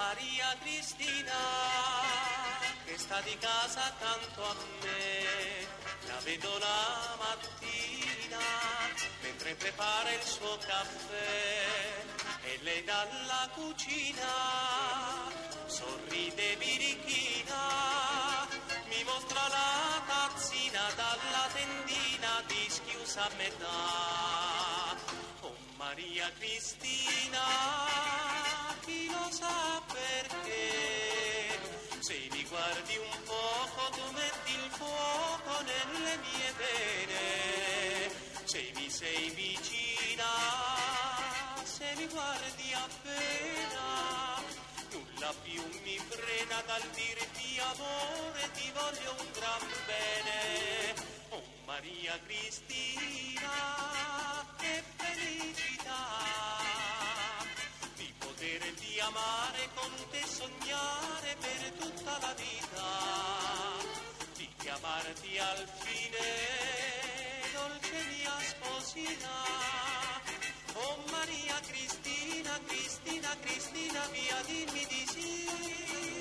Maria Cristina, che sta di casa accanto a me, la vedo la mattina mentre prepara il suo caffè e lei dalla cucina sorride birichina, mi mostra la tazzina dalla tendina di schiusa a metà. Oh Maria Cristina, chi lo sa perché, se mi guardi un poco tu metti il fuoco nelle mie vene, se mi sei vicina, se mi guardi appena, nulla più mi frena dal dirti amore, ti voglio un gran bene. Oh Maria Cristina, che felicità di poterti amare, con te sognare per tutta la vita, di chiamarti al fine dolce mia sposina. Oh Maria Cristina, Cristina, Cristina, via dimmi di sì.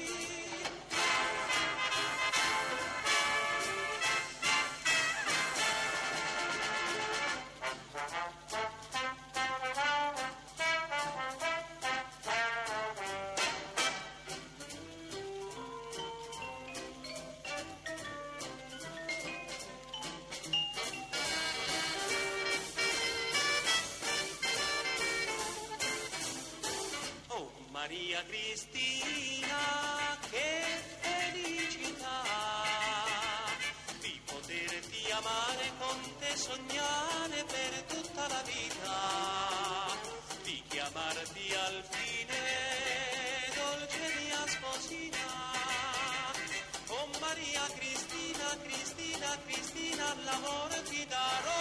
Maria Cristina, che felicità di poterti amare, con te sognare per tutta la vita, di chiamarti al fine dolce mia sposina. Oh Maria Cristina, Cristina, Cristina, l'amore ti darò.